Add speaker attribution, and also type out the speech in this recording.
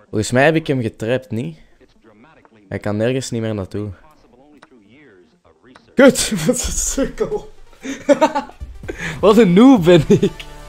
Speaker 1: Volgens mij heb ik hem getrapt, niet? Hij kan nergens niet meer naartoe. Kut, wat een sukkel. Wat een noob ben ik.